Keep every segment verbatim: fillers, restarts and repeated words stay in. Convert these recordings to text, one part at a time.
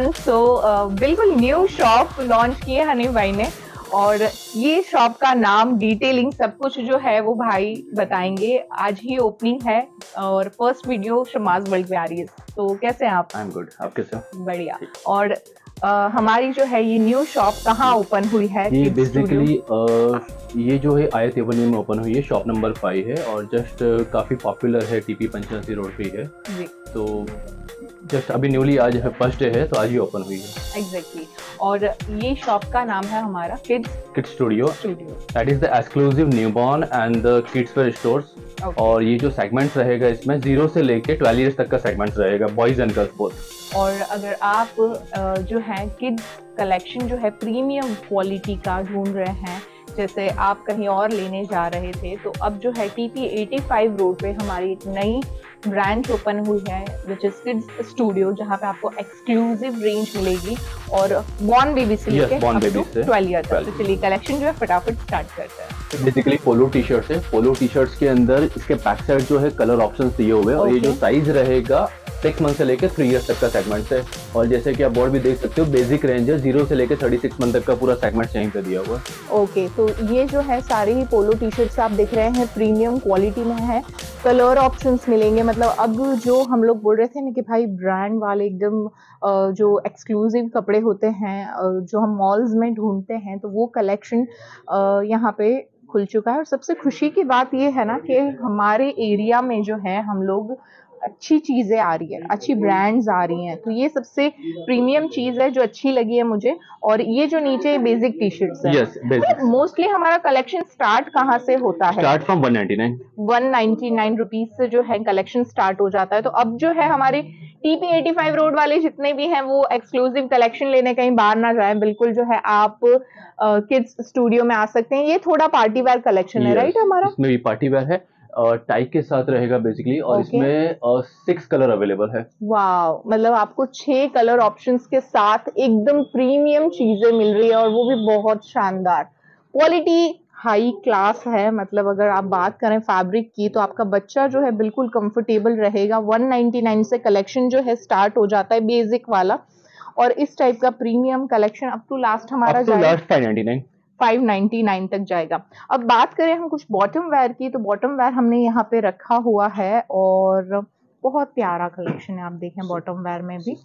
Everyone. सो बिल्कुल new shop launch की है हनी भाई ने, और ये शॉप का नाम, डिटेलिंग, सब कुछ जो है वो भाई बताएंगे। आज ही ओपनिंग है और फर्स्ट वीडियो शमाज वर्ल्ड पे आ रही है। तो कैसे हैं आप? आई एम गुड, आप कैसे हो? बढ़िया। और uh, हमारी जो है ये न्यू शॉप कहाँ ओपन हुई है? ये बेसिकली ये जो है आयत एवेन्यू में ओपन हुई है, शॉप नंबर फाइव है और जस्ट uh, काफ़ी पॉपुलर है, टीपी पंचासी रोड पे है जी। तो जस्ट अभी न्यूली आज है, फर्स्ट डे है तो आज ही ओपन हुई है। Exactly exactly. और ये शॉप का नाम है हमारा kids kids studio studio that is the exclusive newborn and the kids wear stores. और ये जो सेगमेंट्स रहेगा इसमें जीरो से लेके ट्वेल्व इयर्स तक का सेगमेंट्स रहेगा, बॉयज एंड गर्ल्स बोथ। और अगर आप जो है किड्स कलेक्शन जो है प्रीमियम क्वालिटी का ढूंढ रहे हैं, जैसे आप कहीं और लेने जा रहे थे, तो अब जो है टीपी पचासी रोड पे हमारी एक नई ब्रांच ओपन हुई है विच इज किड्स स्टूडियो, जहाँ पे आपको एक्सक्लूसिव रेंज मिलेगी और बॉर्न बेबी से लेके ट्वेल्व ईयर तक। तो चलिए कलेक्शन जो है फटाफट स्टार्ट करते हैं। बेसिकली पोलो टी शर्ट है, पोलो टी शर्ट्स के अंदर इसके बैक साइड जो है कलर ऑप्शंस दिए हुए हैं और ये जो साइज रहेगा सिक्स मंथ से लेकर थ्री इयर्स तक का सेगमेंट है। और जैसे कि आप बोर्ड भी देख सकते हो, बेसिक रेंज है, जीरो से लेकर थर्टी सिक्स मंथ तक का पूरा सेगमेंट यहीं पे दिया हुआ है। ओके, तो ये जो है सारे ही पोलो टी शर्ट्स आप देख रहे हैं प्रीमियम क्वालिटी में है, कलर ऑप्शंस मिलेंगे। मतलब अब जो हम लोग बोल रहे थे ना कि भाई ब्रांड वाले एकदम जो एक्सक्लूसिव कपड़े होते हैं जो हम मॉल्स में ढूंढते हैं, तो वो कलेक्शन यहाँ पे खुल चुका है। और सबसे खुशी की बात ये है ना कि हमारे एरिया में जो है हम लोग अच्छी चीजें आ रही है, अच्छी ब्रांड्स आ रही हैं, तो ये सबसे प्रीमियम चीज है जो अच्छी लगी है मुझे। और ये जो नीचे बेसिक टी शर्ट्स है, yes, मोस्टली हमारा कलेक्शन स्टार्ट कहाँ से होता है? Start from one ninety nine one ninety nine rupees से जो है कलेक्शन स्टार्ट हो जाता है। तो अब जो है हमारे टीपी एटी फाइव रोड वाले जितने भी हैं वो एक्सक्लूसिव कलेक्शन लेने कहीं बाहर ना जाए, बिल्कुल जो है आप किड्स uh, स्टूडियो में आ सकते हैं। ये थोड़ा पार्टी वेयर कलेक्शन है, राइट? हमारा इसमें भी पार्टी वेयर है, टाई के साथ रहेगा बेसिकली, और okay. इसमें सिक्स कलर अवेलेबल है। वाव, मतलब आपको छह कलर ऑप्शंस के साथ एकदम प्रीमियम चीजें मिल रही है और वो भी बहुत शानदार क्वालिटी, हाई क्लास है। मतलब अगर आप बात करें फैब्रिक की तो आपका बच्चा जो है बिल्कुल कंफर्टेबल रहेगा। वन नाइंटी नाइन से कलेक्शन जो है स्टार्ट हो जाता है बेसिक वाला, और इस टाइप का premium collection up to last हमारा जाएगा five ninety nine five ninety nine तक जाएगा। अब बात करें हम कुछ बॉटम वेयर की, तो बॉटम वेयर हमने यहाँ पे रखा हुआ है और बहुत प्यारा कलेक्शन है। आप देखें बॉटम वेयर में भी,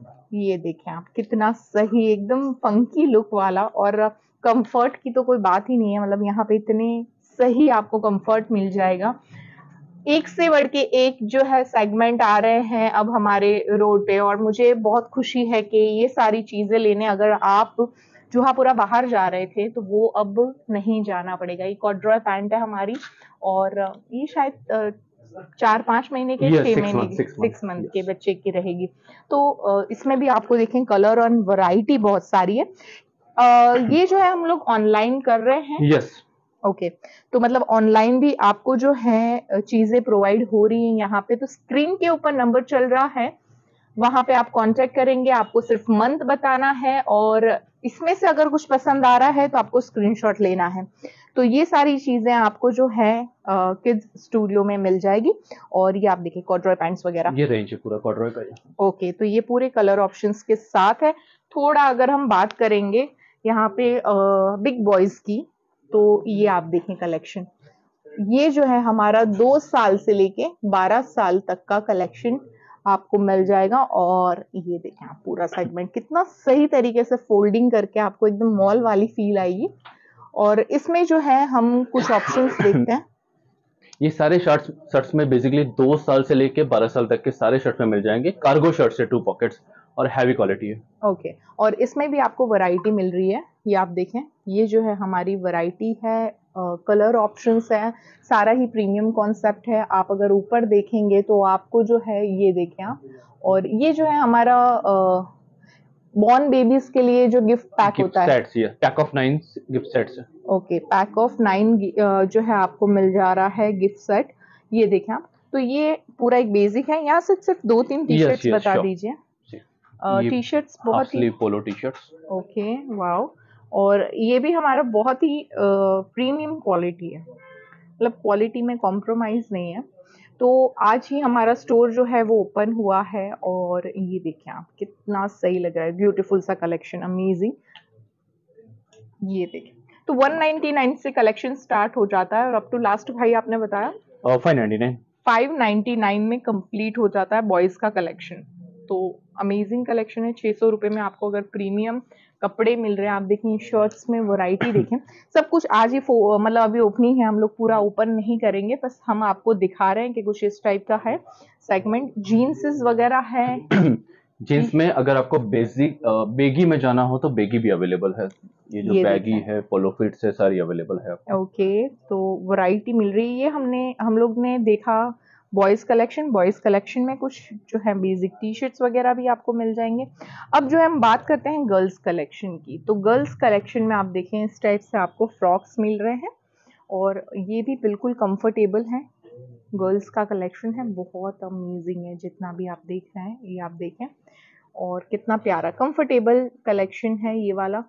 ये देखें आप कितना सही, एकदम फंकी लुक वाला। और कंफर्ट की तो कोई बात ही नहीं है, मतलब यहाँ पे इतने सही आपको कंफर्ट मिल जाएगा। एक से बढ़ के एक जो है सेगमेंट आ रहे हैं अब हमारे रोड पे, और मुझे बहुत खुशी है कि ये सारी चीजें लेने अगर आप जुहापुरा बाहर जा रहे थे तो वो अब नहीं जाना पड़ेगा। ये कॉर्ड्रॉय पैंट है हमारी, और ये शायद चार पांच महीने के yes, छह महीने के सिक्स मंथ के बच्चे की रहेगी। तो इसमें भी आपको देखें कलर और वैरायटी बहुत सारी है। ये जो है हम लोग ऑनलाइन कर रहे हैं। yes. Okay okay. तो मतलब ऑनलाइन भी आपको जो है चीजें प्रोवाइड हो रही हैं यहाँ पे। तो स्क्रीन के ऊपर नंबर चल रहा है, वहां पे आप कांटेक्ट करेंगे, आपको सिर्फ मंथ बताना है और इसमें से अगर कुछ पसंद आ रहा है तो आपको स्क्रीनशॉट लेना है। तो ये सारी चीजें आपको जो है किड्स स्टूडियो में मिल जाएगी। और ये आप देखिए कॉर्ड्रॉय पैंट्स वगैरह, ये रेंज है पूरा कॉर्ड्रॉय का। ओके, तो ये पूरे कलर ऑप्शंस के साथ है। थोड़ा अगर हम बात करेंगे यहाँ पे बिग बॉयज की, तो ये आप देखें कलेक्शन, ये जो है हमारा दो साल से लेके बारह साल तक का कलेक्शन आपको मिल जाएगा। और ये देखें आप पूरा सेगमेंट कितना सही तरीके से फोल्डिंग करके आपको एकदम मॉल वाली फील आएगी। और इसमें जो है हम कुछ ऑप्शंस देखते हैं। ये सारे शर्ट्स शर्ट्स में बेसिकली दो साल से लेके बारह साल तक के सारे शर्ट्स में मिल जाएंगे। कार्गो शर्ट्स है, टू पॉकेट्स और हैवी क्वालिटी है। Okay okay. और इसमें भी आपको वैरायटी मिल रही है, ये आप देखें, ये जो है हमारी वैरायटी है, कलर uh, ऑप्शंस है, सारा ही प्रीमियम कॉन्सेप्ट है। आप अगर ऊपर देखेंगे तो आपको जो है ये देखें आप, और ये जो है हमारा बॉर्न बेबीज के लिए जो गिफ्ट पैक गिफ्ट होता सेट्स, है pack of nine gift sets है। ओके, पैक ऑफ नाइन जो है आपको मिल जा रहा है गिफ्ट सेट, ये देखें आप। तो ये पूरा एक बेसिक है, यहाँ से सिर्फ दो तीन टी शर्ट्स yes, yes, बता दीजिए। टी शर्ट्स बहुत ही polo T shirts, okay wow, और ये भी हमारा बहुत ही प्रीमियम क्वालिटी है। मतलब क्वालिटी में कॉम्प्रोमाइज़ नहीं है। तो आज ही हमारा स्टोर जो है वो ओपन हुआ है और ये देखिए आप कितना सही लग रहा है, ब्यूटीफुल सा कलेक्शन, अमेजिंग। ये देखिए, तो वन नाइंटी नाइन से कलेक्शन स्टार्ट हो जाता है और अप टू लास्ट भाई आपने बताया five ninety nine five ninety nine में कंप्लीट हो जाता है बॉयज़ का कलेक्शन। तो अमेजिंग कलेक्शन है। छः सौ रुपये में आपको अगर प्रीमियम कपड़े मिल रहे हैं, आप देखें शर्ट्स में वैरायटी देखें, सब कुछ आज ही मतलब अभी ओपनिंग है, हम लोग पूरा ओपन नहीं करेंगे, बस हम आपको दिखा रहे हैं कि कुछ इस टाइप का है सेगमेंट। जीन्सेस वगैरह है। जीन्स में अगर आपको बेसिक बेगी में जाना हो तो बेगी भी अवेलेबल है। ये जो ये बैगी है, पोलो फिट्स है, सारी अवेलेबल है आपको। ओके, तो वैरायटी मिल रही है। ये हमने हम लोग ने देखा बॉयज़ कलेक्शन। बॉयज़ कलेक्शन में कुछ जो है बेसिक टी शर्ट्स वगैरह भी आपको मिल जाएंगे। अब जो है हम बात करते हैं गर्ल्स कलेक्शन की। तो गर्ल्स कलेक्शन में आप देखें इस टाइप से आपको फ्रॉक्स मिल रहे हैं और ये भी बिल्कुल कंफर्टेबल हैं। गर्ल्स का कलेक्शन है, बहुत अमेजिंग है। जितना भी आप देख रहे हैं ये आप देखें, और कितना प्यारा कंफर्टेबल कलेक्शन है ये वाला,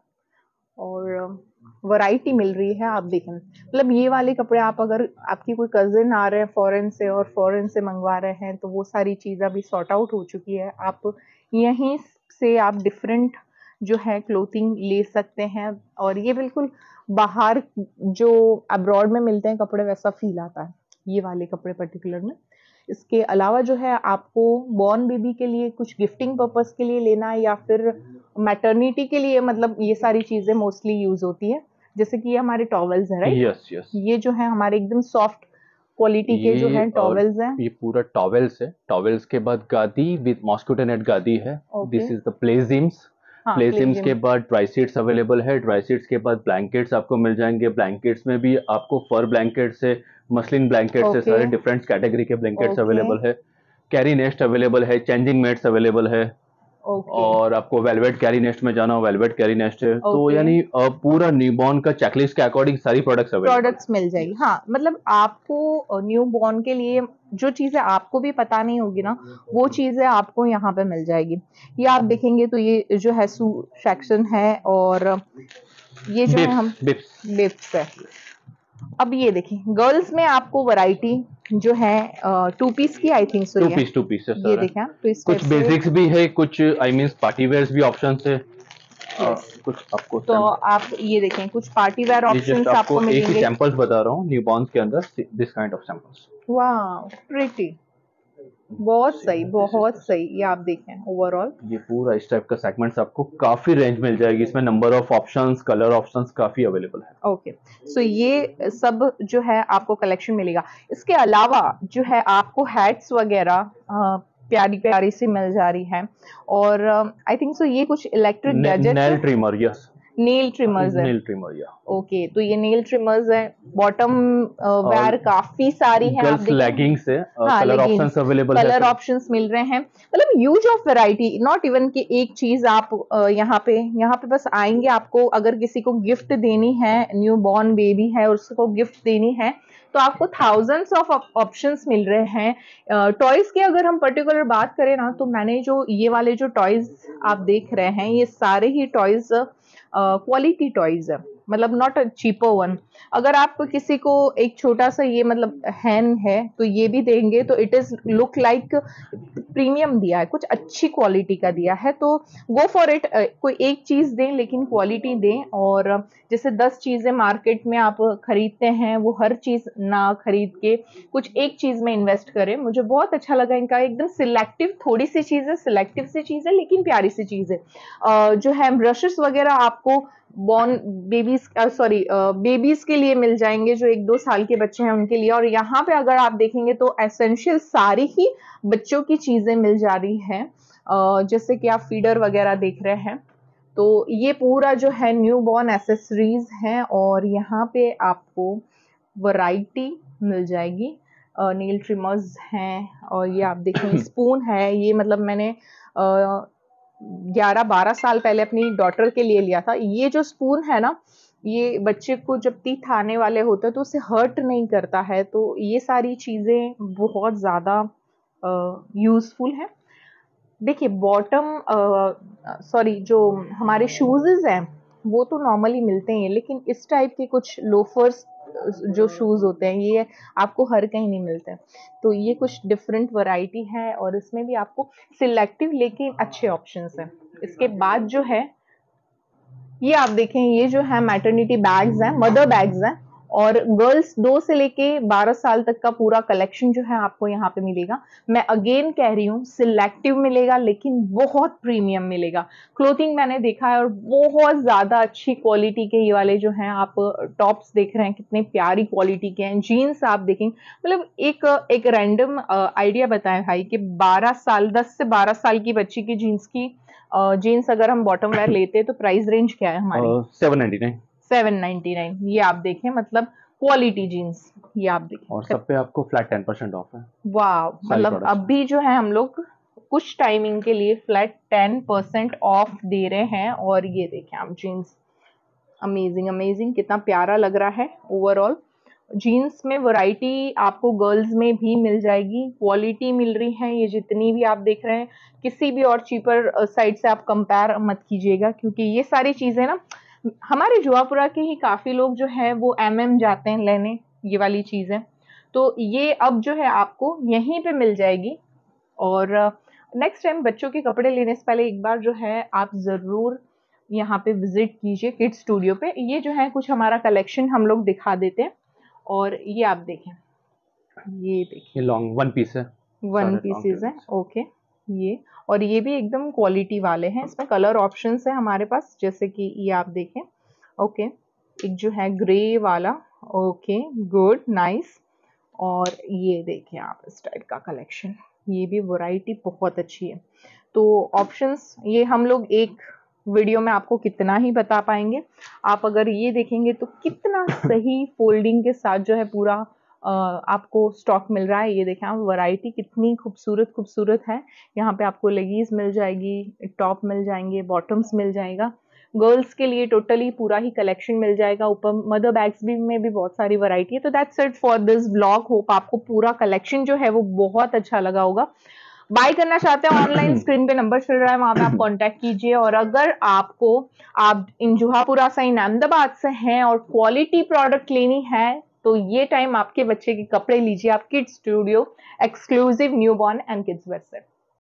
और वैरायटी मिल रही है। आप देखें, मतलब ये वाले कपड़े आप अगर आपकी कोई कजिन आ रहे हैं फॉरेन से और फॉरेन से मंगवा रहे हैं तो वो सारी चीज़ अभी सॉर्ट आउट हो चुकी है। आप यहीं से आप डिफरेंट जो है क्लोथिंग ले सकते हैं, और ये बिल्कुल बाहर जो अब्रॉड में मिलते हैं कपड़े वैसा फील आता है ये वाले कपड़े पर्टिकुलर में। इसके अलावा जो है आपको बॉर्न बेबी के लिए कुछ गिफ्टिंग पर्पस के लिए लेना है या फिर मैटरनिटी के लिए, मतलब ये सारी चीज़ें मोस्टली यूज होती है। जैसे कि ये हमारे टॉवल्स हैं, राइट? यस यस, ये जो है हमारे एकदम सॉफ्ट क्वालिटी के जो ये हैं और टॉवल्स हैं। ये पूरा टॉवेल्स है। टॉवेल्स के बाद गादी विद मॉस्किटो नेट गादी है। Okay, this is the playgyms. हाँ प्लेजिम्स के प्लेजिम, बाद ड्राई शीट्स अवेलेबल है। ड्राई शीट्स के बाद ब्लैंकेट्स आपको मिल जाएंगे। ब्लैंकेट्स में भी आपको फर ब्लैंकेट से मसलिन ब्लैंकेट से ओके सारे डिफरेंट कैटेगरी के ब्लैंकेट्स ओके अवेलेबल है। कैरी नेस्ट अवेलेबल है। चेंजिंग मेट्स अवेलेबल है। ओके और आपको वेलवेट कैरी नेस्ट में जाना हो, वेलवेट कैरी नेस्ट है। तो ओके, यानी अ, पूरा न्यूबॉर्न का चेकलिस्ट के अकॉर्डिंग सारी प्रोडक्ट्स अवेलेबल है। प्रोडक्ट्स मिल जाएगी। हाँ, मतलब आपको न्यू बॉर्न के लिए जो चीज़ें आपको भी पता नहीं होगी ना, वो चीज़ें आपको यहाँ पे मिल जाएगी। ये आप देखेंगे तो ये जो है शू सेक्शन है, और ये जो है हम बिप्स बिप्स लिप्स है। अब ये देखिए गर्ल्स में आपको वैरायटी जो है टू पीस की आई थिंक सो टू ये पीस टू पीस है ये सारा। देखें तो इस टाइप कुछ से। बेसिक्स भी है, कुछ आई मीन पार्टी वेयर्स भी ऑप्शन है। अ, यस, कुछ आपको तो सैम- आप ये देखें कुछ पार्टी वेयर ये जस्ट ऑप्शंस आपको आपको एक ही मिलेंगे। सैंपल्स बता रहा हूँ न्यूबॉर्न्स के अंदर, दिस काइंड ऑफ सैंपल्स। वाह प्रिटी, बहुत सही बहुत सही। ये आप देखें ओवरऑल ये पूरा इस टाइप का सेगमेंट्स आपको काफी रेंज मिल जाएगी। इसमें number of options, colour options काफी अवेलेबल है। ओके। सो ये सब जो है आपको कलेक्शन मिलेगा। इसके अलावा जो है आपको हैट्स वगैरह अ, प्यारी प्यारी सी मिल जा रही है, और आई थिंक सो ये कुछ इलेक्ट्रिक ने, गैजेट्स नेल है, ट्रिमर, यस, नेल ट्रिमर्स है। नेल ट्रिमर या ओके, तो ये नेल ट्रिमर्स है। बॉटम वेयर और काफी सारी हैं, आप गर्ल्स देखें। लेगिंग्स है। हाँ कलर लेगिंग्स, ऑप्शंस अवेलेबल है कलर सर। ऑप्शंस मिल रहे हैं, मतलब use of variety. Not even कि एक चीज आप अ, यहाँ पे यहाँ पे बस आएंगे, आपको अगर किसी को गिफ्ट देनी है, न्यू बॉर्न बेबी है और उसको गिफ्ट देनी है, तो आपको थाउजेंड्स ऑफ ऑप्शंस मिल रहे हैं। टॉयज की अगर हम पर्टिकुलर बात करें ना, तो मैंने जो ये वाले जो टॉयज आप देख रहे हैं, ये सारे ही टॉयज क्वालिटी टॉयज है, मतलब नॉट अ चीपर वन। अगर आप किसी को एक छोटा सा ये मतलब हैन है तो ये भी देंगे तो it is look like premium दिया है, कुछ अच्छी क्वालिटी का दिया है, तो गो फॉर इट। कोई एक चीज दें लेकिन क्वालिटी दें। और जैसे दस चीजें मार्केट में आप खरीदते हैं, वो हर चीज ना खरीद के कुछ एक चीज में इन्वेस्ट करें। मुझे बहुत अच्छा लगा इनका, एकदम सिलेक्टिव, थोड़ी सी चीजें सिलेक्टिव सी चीजें लेकिन प्यारी सी चीजें। अ, जो है ब्रशेस वगैरह आपको बॉर्न बेबीज सॉरी बेबीज के लिए मिल जाएंगे, जो एक दो साल के बच्चे हैं उनके लिए। और यहाँ पे अगर आप देखेंगे तो एसेंशियल सारी ही बच्चों की चीजें मिल जा रही हैं, अ, जैसे कि आप फीडर वगैरह देख रहे हैं। तो ये पूरा जो है न्यू बॉर्न एसेसरीज हैं, और यहाँ पे आपको वैरायटी मिल जाएगी। नील ट्रिमर्स हैं, और ये आप देखें स्पून है। ये मतलब मैंने ग्यारह बारह साल पहले अपनी डॉटर के लिए लिया था। ये जो स्पून है ना, ये बच्चे को जब टीथ आने वाले होते हैं तो उसे हर्ट नहीं करता है। तो ये सारी चीज़ें बहुत ज़्यादा यूज़फुल हैं। देखिए बॉटम सॉरी जो हमारे शूज़ हैं वो तो नॉर्मली मिलते ही हैं, लेकिन इस टाइप के कुछ लोफर्स जो शूज होते हैं ये आपको हर कहीं नहीं मिलते। तो ये कुछ डिफरेंट वैरायटी है और इसमें भी आपको सिलेक्टिव लेकिन अच्छे ऑप्शंस हैं। इसके बाद जो है ये आप देखें, ये जो है मैटरनिटी बैग्स हैं, मदर बैग्स हैं और गर्ल्स दो से लेके बारह साल तक का पूरा कलेक्शन जो है आपको यहाँ पे मिलेगा। मैं अगेन कह रही हूँ सिलेक्टिव मिलेगा लेकिन बहुत प्रीमियम मिलेगा। क्लोथिंग मैंने देखा है और बहुत ज्यादा अच्छी क्वालिटी के ये वाले जो हैं आप टॉप्स देख रहे हैं, कितने प्यारी क्वालिटी के हैं। जीन्स आप देखेंगे, मतलब एक एक रैंडम आइडिया बताएं भाई कि बारह साल दस से बारह साल की बच्ची की जीन्स की जीन्स अगर हम बॉटम वेयर लेते हैं तो प्राइस रेंज क्या है हमारी? Seven ninety nine. Seven ninety nine. ये आप देखें, मतलब क्वालिटी जीन्स ये आप देखें और सब पे आपको फ्लैट टेन परसेंट ऑफ है। वाह, मतलब अभी जो है हम लोग कुछ टाइमिंग के लिए फ्लैट टेन परसेंट ऑफ दे रहे हैं। और ये देखें आप जीन्स, अमेजिंग अमेजिंग, कितना प्यारा लग रहा है। ओवरऑल जीन्स में वैरायटी आपको गर्ल्स में भी मिल जाएगी, क्वालिटी मिल रही है। ये जितनी भी आप देख रहे हैं किसी भी और चीपर साइड से आप कंपेयर मत कीजिएगा, क्योंकि ये सारी चीजें ना हमारे जुआपुरा के ही काफी लोग जो है वो एम एम जाते हैं लेने ये वाली चीजें, तो ये अब जो है आपको यहीं पे मिल जाएगी। और नेक्स्ट टाइम बच्चों के कपड़े लेने से पहले एक बार जो है आप जरूर यहाँ पे विजिट कीजिए किड्स स्टूडियो पे। ये जो है कुछ हमारा कलेक्शन हम लोग दिखा देते हैं। और ये आप देखें, ये देखिए लॉन्ग वन पीस है, वन पीसेस है। ओके, ये और ये भी एकदम क्वालिटी वाले हैं। इसमें कलर ऑप्शंस है हमारे पास, जैसे कि ये आप देखें। ओके, एक जो है ग्रे वाला, ओके गुड नाइस। और ये देखें आप इस टाइप का कलेक्शन, ये भी वैरायटी बहुत अच्छी है। तो ऑप्शंस ये हम लोग एक वीडियो में आपको कितना ही बता पाएंगे। आप अगर ये देखेंगे तो कितना सही फोल्डिंग के साथ जो है पूरा आपको स्टॉक मिल रहा है। ये देखें आप, वैरायटी कितनी खूबसूरत खूबसूरत है। यहाँ पे आपको लेगीज मिल जाएगी, टॉप मिल जाएंगे, बॉटम्स मिल जाएगा। गर्ल्स के लिए टोटली पूरा ही कलेक्शन मिल जाएगा। ऊपर मदर बैग्स भी में भी बहुत सारी वैरायटी है। तो that's it for this blog. Hope आपको पूरा कलेक्शन जो है वो बहुत अच्छा लगा होगा। बाय करना चाहते हैं ऑनलाइन, स्क्रीन पे नंबर चल रहा है, वहां पे आप कांटेक्ट कीजिए। और अगर आपको आप इन जुहापुरा से, इन अहमदाबाद से हैं और क्वालिटी प्रोडक्ट लेनी है तो ये टाइम आपके बच्चे के कपड़े लीजिए आप kids studio, exclusive newborn and kids wear से।